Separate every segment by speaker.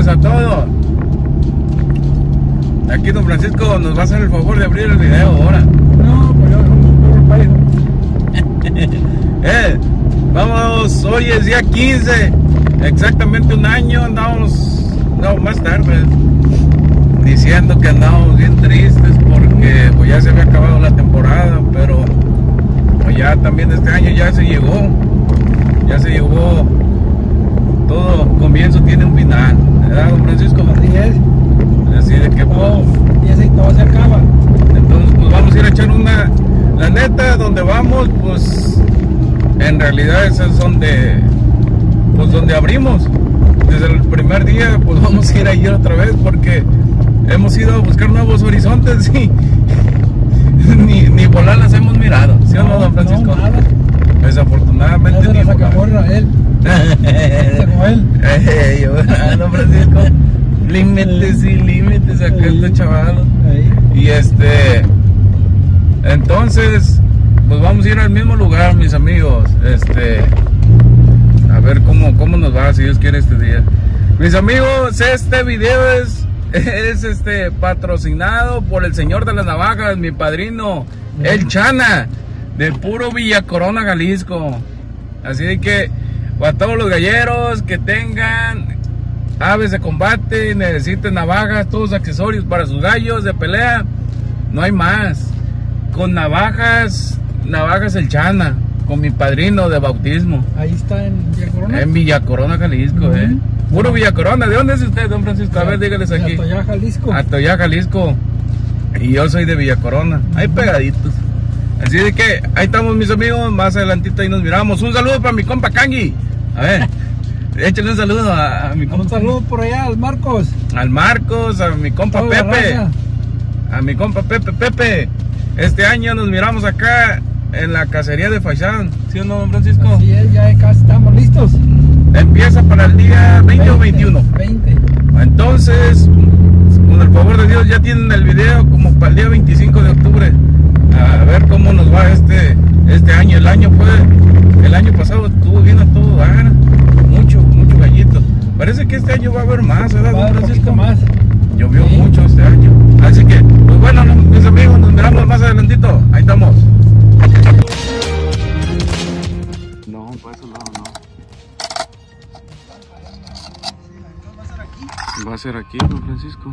Speaker 1: a todos. Aquí don Francisco nos va a hacer el favor de abrir el video ahora.
Speaker 2: No, pues yo un país.
Speaker 1: Vamos, hoy es día 15, exactamente un año. Andamos, no, más tarde, diciendo que andamos bien tristes porque pues ya se había acabado la temporada, pero pues ya también este año ya se llegó, todo comienzo tiene un final, ¿verdad, don Francisco?
Speaker 2: Así es.
Speaker 1: Así de que
Speaker 2: Todo, y ese y todo se acaba.
Speaker 1: entonces pues vamos a ir a echar una, la neta, donde vamos, pues en realidad ese es donde, pues donde abrimos. Desde el primer día pues vamos a ir ahí otra vez porque hemos ido a buscar nuevos horizontes y ni volar las hemos mirado, ¿sí o no, don Francisco?
Speaker 2: No, nada.
Speaker 1: Desafortunadamente
Speaker 2: Ya se
Speaker 1: ni
Speaker 2: las
Speaker 1: volar.
Speaker 2: acabó Israel. Como él.
Speaker 1: Don Francisco, límites y límites acá este chaval.
Speaker 2: Ahí.
Speaker 1: Y entonces pues vamos a ir al mismo lugar, mis amigos, a ver cómo nos va, si Dios quiere, este día. Mis amigos, este video es patrocinado por el señor de las navajas, mi padrino, el Chana, de puro Villa Corona, Jalisco. Así de que a todos los galleros que tengan aves de combate, necesiten navajas, todos accesorios para sus gallos de pelea, no hay más. Con navajas el Chana, con mi padrino de bautismo.
Speaker 2: Ahí está en Villa Corona.
Speaker 1: En Villa Corona, Jalisco, puro Villa Corona. ¿De dónde es usted, don Francisco? A ver, dígales aquí.
Speaker 2: Atoyá, Jalisco.
Speaker 1: Atoyá, Jalisco. Y yo soy de Villa Corona, ahí pegaditos. Así de que ahí estamos, mis amigos. Más adelantito ahí nos miramos. Un saludo para mi compa Kangi. A ver, échale un saludo a mi compa.
Speaker 2: Un saludo por allá al Marcos.
Speaker 1: Al Marcos, a mi compa
Speaker 2: Toda la
Speaker 1: Pepe.
Speaker 2: raza.
Speaker 1: A mi compa Pepe. Este año nos miramos acá en la cacería de Faisán. ¿Sí o no, don Francisco?
Speaker 2: Así es, ya casi estamos listos.
Speaker 1: Empieza para el día 20 o 21.
Speaker 2: 20.
Speaker 1: Entonces, con el favor de Dios, ya tienen el video como para el día 25 de octubre. A ver cómo nos va este año. El año pasado estuvo bien a todo dar. Mucho gallito. Parece que este año va a haber más, ¿verdad, don Francisco?
Speaker 2: Más.
Speaker 1: Llovió
Speaker 2: Sí.
Speaker 1: mucho este año. Así que, pues bueno, mis amigos, nos miramos más adelantito. Ahí estamos. No, para ese lado no. Va a ser aquí, don Francisco.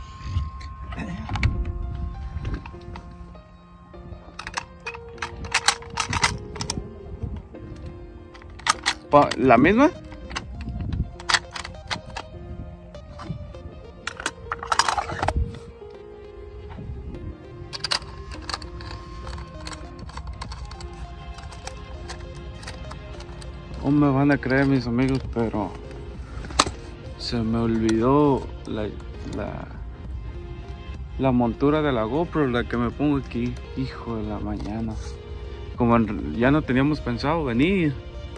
Speaker 1: ¿La misma? No me van a creer, mis amigos, pero se me olvidó la montura de la GoPro, la que me pongo aquí. Hijo de la mañana. Como ya no teníamos pensado venir,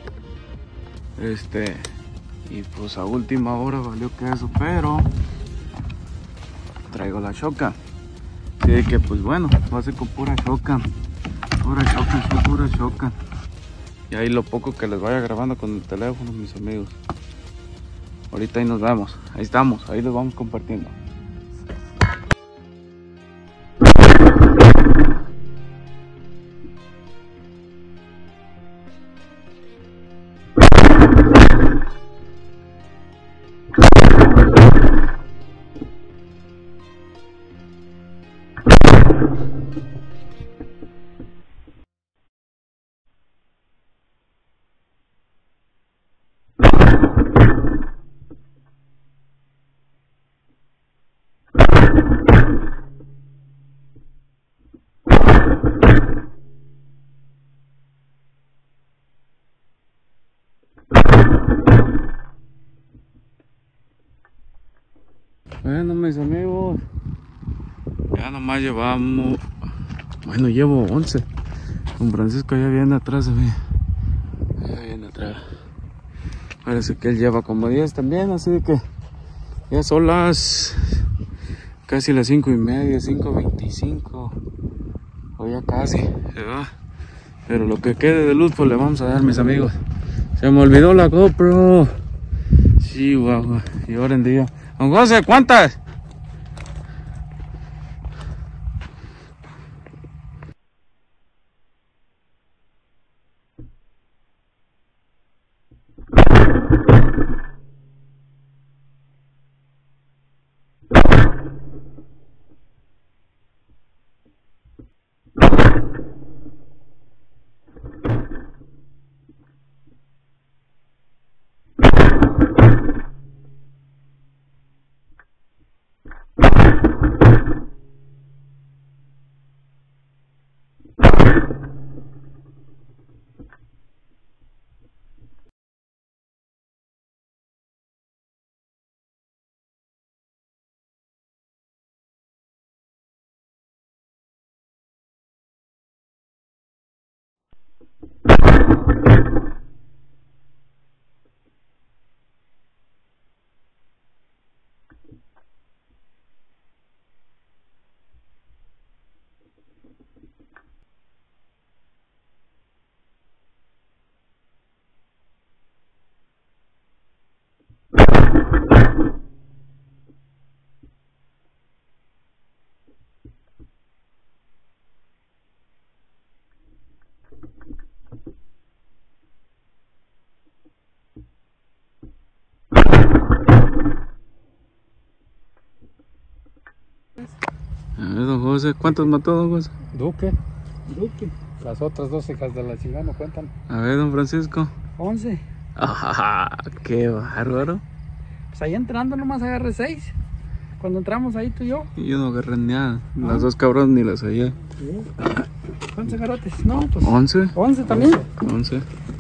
Speaker 1: y pues a última hora valió que eso, pero traigo la Shotgun. Así de que pues bueno, va a ser con pura Shotgun. Pura Shotgun. Y ahí lo poco que les vaya grabando con el teléfono, mis amigos. Ahorita ahí nos vemos. Ahí estamos, ahí los vamos compartiendo. Bueno, mis amigos, ya nomás llevamos, bueno, llevo 11. Don Francisco ya viene atrás de mí. Ya viene atrás. Parece que él lleva como 10 también, así de que ya son las casi las 5:30, 5:25. O ya casi, ¿verdad? Pero lo que quede de luz pues le vamos a dar, mis amigos. Se me olvidó la GoPro. Sí, guau. Y ahora en día Don José, ¿cuántas? A ver, don José, ¿cuántos mató, don José?
Speaker 2: Duque. Las otras 2 hijas de la chingada no cuentan.
Speaker 1: A ver, don Francisco.
Speaker 2: 11.
Speaker 1: Ah, qué bárbaro.
Speaker 2: Pues ahí entrando nomás agarré 6. Cuando entramos ahí tú y yo.
Speaker 1: Y yo no agarré nada. Las dos cabronas ni las oía.
Speaker 2: ¿Cuántos garotes? No, pues
Speaker 1: 11.
Speaker 2: 11 también.
Speaker 1: 11.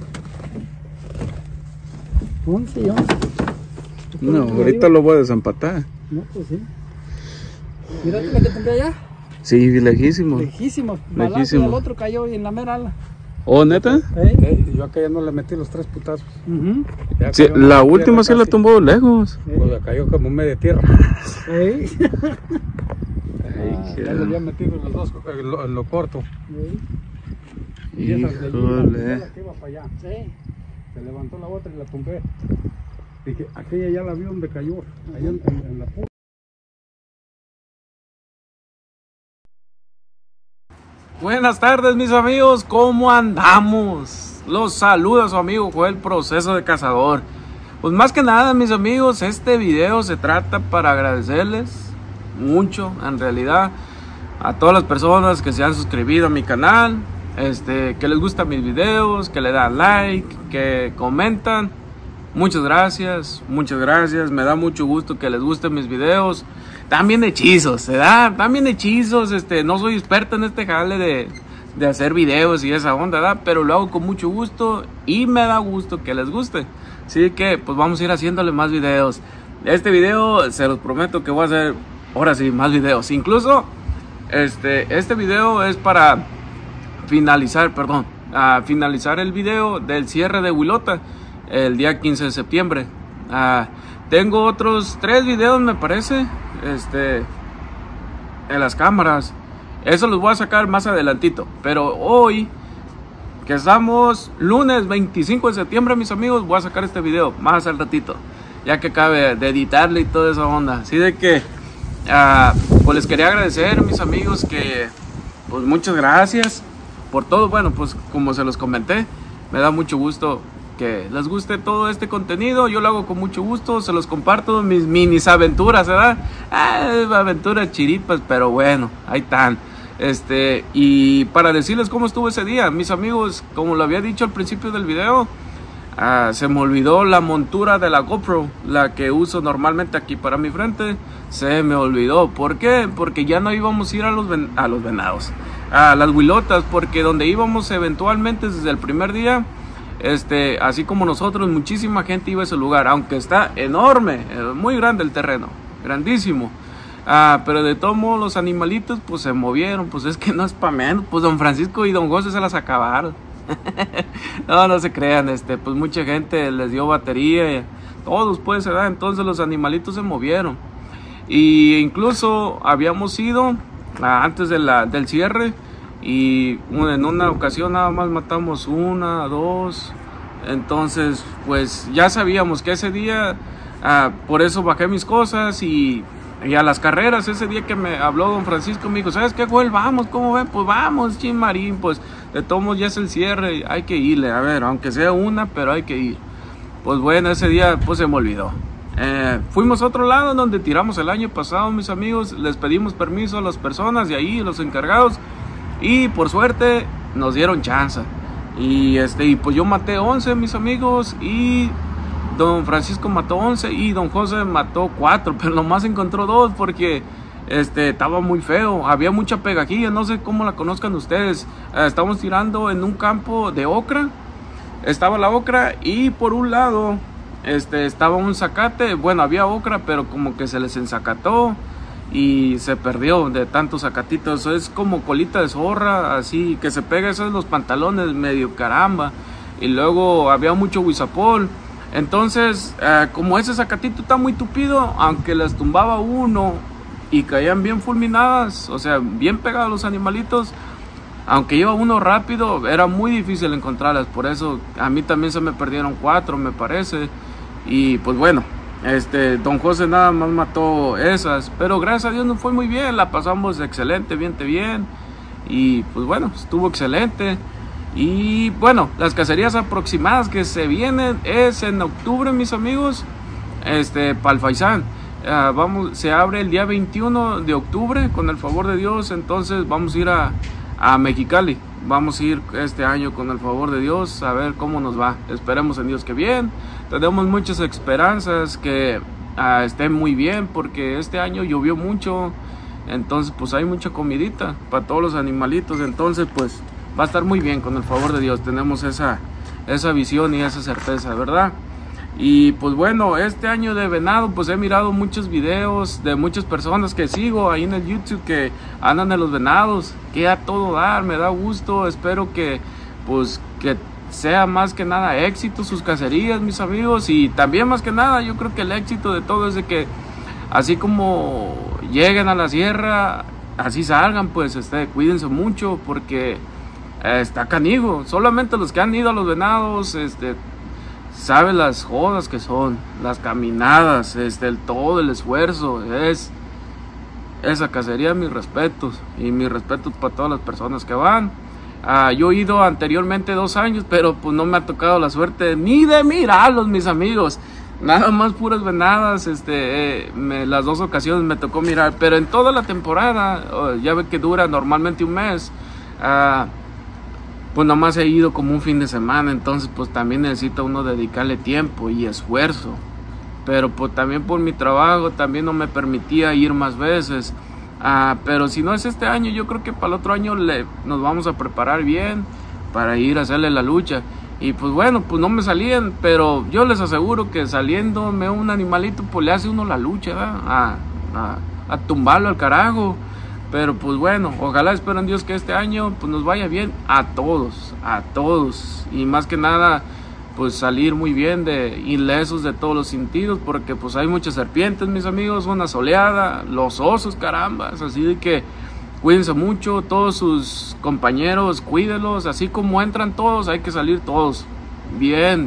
Speaker 2: 11 y 11.
Speaker 1: No, ahorita lo voy a desempatar.
Speaker 2: No, pues sí. Mira tú la que tendría allá.
Speaker 1: Sí, lejísimo.
Speaker 2: Lejísimo. Balazo y
Speaker 1: Lejísimo.
Speaker 2: el otro cayó en la mera ala.
Speaker 1: ¿Oh, neta?
Speaker 3: Yo acá ya no le metí los 3 putazos. Ya
Speaker 1: Sí,
Speaker 3: cayó
Speaker 1: la
Speaker 3: en
Speaker 1: última sí
Speaker 3: tierra
Speaker 1: la
Speaker 3: casi.
Speaker 1: tumbó lejos.
Speaker 3: Pues la cayó como media tierra. Ya le había metido los 2 en lo corto. Y esa de allí,
Speaker 1: Híjole.
Speaker 3: la que iba para allá. Se levantó la otra y la tumbé. Dije, aquella ya la vi donde cayó. Allá en la puta.
Speaker 1: Buenas tardes, mis amigos, ¿cómo andamos? Los saluda su amigo Joel, Proceso de Cazador. Pues más que nada, mis amigos, este video se trata para agradecerles mucho, en realidad, a todas las personas que se han suscribido a mi canal, que les gustan mis videos, que le dan like, que comentan. Muchas gracias, me da mucho gusto que les gusten mis videos. También hechizos, ¿verdad? También hechizos, no soy experto en este jale de hacer videos y esa onda, ¿verdad? Pero lo hago con mucho gusto y me da gusto que les guste. Así que, pues vamos a ir haciéndole más videos. Este video, se los prometo que voy a hacer, ahora sí, más videos. Incluso, este video es para finalizar el video del cierre de Huilota, el día 15 de septiembre. Tengo otros 3 videos, me parece, en las cámaras. Eso los voy a sacar más adelantito. Pero hoy, que estamos lunes 25 de septiembre, mis amigos, voy a sacar este video más al ratito, ya que acabe de editarle y toda esa onda. Así de que, pues les quería agradecer, mis amigos, que pues muchas gracias por todo. Bueno, pues como se los comenté, me da mucho gusto que les guste todo este contenido. Yo lo hago con mucho gusto, se los comparto, mis minis aventuras, ¿verdad? Aventuras chiripas, pero bueno, ahí están. Y para decirles cómo estuvo ese día, mis amigos, como lo había dicho al principio del video, se me olvidó la montura de la GoPro, la que uso normalmente aquí para mi frente. Se me olvidó. ¿Por qué? Porque ya no íbamos a ir a los venados, a las huilotas, porque donde íbamos eventualmente desde el primer día, así como nosotros, muchísima gente iba a ese lugar, aunque está enorme, muy grande el terreno, grandísimo. Pero de todos modos los animalitos pues se movieron, pues es que no es pa' menos, pues don Francisco y don José se las acabaron. No se crean, pues mucha gente les dio batería, todos pues, ¿verdad? Entonces los animalitos se movieron. Y incluso habíamos ido antes del cierre, y en una ocasión nada más matamos 1, 2. Entonces pues ya sabíamos que ese día Por eso bajé mis cosas y a las carreras. Ese día que me habló don Francisco, me dijo, ¿sabes qué, Joel? Vamos, ¿cómo ven? Pues vamos, Chimarín, pues de todos modos ya es el cierre, hay que irle, a ver, aunque sea una, pero hay que ir. Pues bueno, ese día pues se me olvidó. Fuimos a otro lado donde tiramos el año pasado, mis amigos. Les pedimos permiso a las personas de ahí, los encargados, y por suerte nos dieron chance. Y pues yo maté 11, mis amigos, y don Francisco mató 11 y don José mató 4, pero nomás encontró 2 porque estaba muy feo, había mucha pegajilla, no sé cómo la conozcan ustedes. Estábamos tirando en un campo de ocra, estaba la ocra y por un lado estaba un zacate. Bueno, había ocra, pero como que se les ensacató y se perdió de tantos zacatitos. Es como colita de zorra, así que se pega eso en los pantalones, medio caramba. Y luego había mucho huizapol. Entonces, como ese zacatito está muy tupido, aunque las tumbaba uno y caían bien fulminadas, o sea, bien pegados los animalitos, aunque iba uno rápido, era muy difícil encontrarlas. Por eso a mí también se me perdieron 4, me parece. Y pues bueno, don José nada más mató esas, pero gracias a Dios nos fue muy bien, la pasamos excelente, bien. Y pues bueno, estuvo excelente. Y bueno, las cacerías aproximadas que se vienen es en octubre, mis amigos, para el Faisán. Se abre el día 21 de octubre, con el favor de Dios. Entonces vamos a ir a Mexicali. Vamos a ir este año con el favor de Dios a ver cómo nos va. Esperemos en Dios que bien. Tenemos muchas esperanzas que estén muy bien, porque este año llovió mucho. Entonces pues hay mucha comidita para todos los animalitos. Entonces pues va a estar muy bien con el favor de Dios. Tenemos esa visión y esa certeza, ¿verdad? Y pues bueno, este año de venado pues he mirado muchos videos de muchas personas que sigo ahí en el YouTube que andan en los venados, que a todo dar, me da gusto. Espero que pues que sea más que nada éxito sus cacerías, mis amigos. Y también más que nada yo creo que el éxito de todo es de que así como lleguen a la sierra, así salgan. Pues cuídense mucho, porque está canijo. Solamente los que han ido a los venados saben las jodas que son, las caminadas, todo el esfuerzo. Esa cacería, mis respetos, y mis respetos para todas las personas que van. Yo he ido anteriormente 2 años, pero pues no me ha tocado la suerte ni de mirarlos, mis amigos. Nada más puras venadas. Las 2 ocasiones me tocó mirar, pero en toda la temporada, ya ve que dura normalmente un mes, pues nada más he ido como un fin de semana. Entonces pues también necesita uno dedicarle tiempo y esfuerzo, pero pues también por mi trabajo también no me permitía ir más veces. Pero si no es este año, yo creo que para el otro año nos vamos a preparar bien para ir a hacerle la lucha. Y pues bueno, pues no me salían, pero yo les aseguro que saliéndome un animalito pues le hace uno la lucha, ¿verdad? A tumbarlo al carajo. Pero pues bueno, ojalá, espero en Dios que este año pues nos vaya bien a todos. Y más que nada pues salir muy bien, ilesos de todos los sentidos, porque pues hay muchas serpientes, mis amigos, una soleada, los osos, carambas. Así de que cuídense mucho, todos sus compañeros, cuídenlos, así como entran todos, hay que salir todos bien,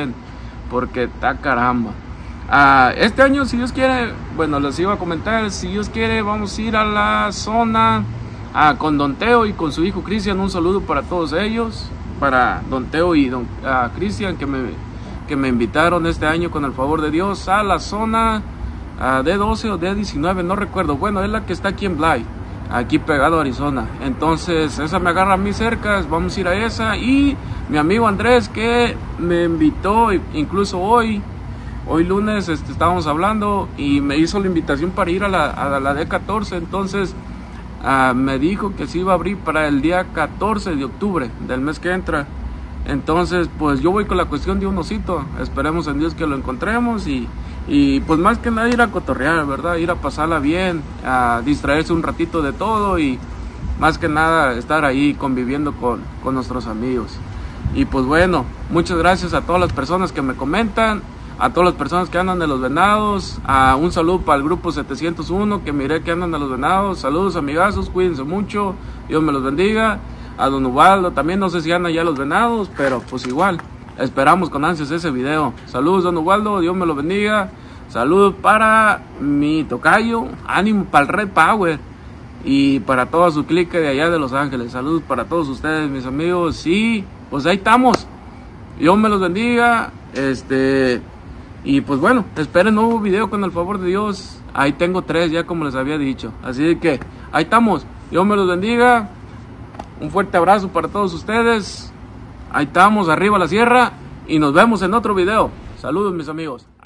Speaker 1: porque está caramba. Este año, si Dios quiere, bueno, les iba a comentar, si Dios quiere, vamos a ir a la zona con Don Teo y con su hijo Cristian. Un saludo para todos ellos, para Don Teo y Don Cristian, que me invitaron este año con el favor de Dios a la zona D12 o D19, no recuerdo. Bueno, es la que está aquí en Bly, aquí pegado a Arizona. Entonces esa me agarra a mí cerca, vamos a ir a esa. Y mi amigo Andrés, que me invitó, incluso hoy lunes estábamos hablando y me hizo la invitación para ir a la D14. Entonces me dijo que se iba a abrir para el día 14 de octubre del mes que entra. Entonces pues yo voy con la cuestión de un osito. Esperemos en Dios que lo encontremos y pues más que nada ir a cotorrear, ¿verdad? Ir a pasarla bien, a distraerse un ratito de todo, y más que nada estar ahí conviviendo con nuestros amigos. Y pues bueno, muchas gracias a todas las personas que me comentan, a todas las personas que andan de los venados. Un saludo para el grupo 701, que miré que andan de los venados. Saludos, amigazos, cuídense mucho, Dios me los bendiga. A Don Ubaldo también, no sé si andan ya los venados, pero pues igual esperamos con ansias ese video. Saludos, Don Ubaldo, Dios me lo bendiga. Saludos para mi tocayo, ánimo para el Red Power y para toda su clique de allá de Los Ángeles. Saludos para todos ustedes, mis amigos. Sí, pues ahí estamos. Dios me los bendiga. Y pues bueno, esperen nuevo video con el favor de Dios. Ahí tengo 3 ya, como les había dicho. Así que ahí estamos. Dios me los bendiga. Un fuerte abrazo para todos ustedes. Ahí estamos, arriba la sierra. Y nos vemos en otro video. Saludos, mis amigos.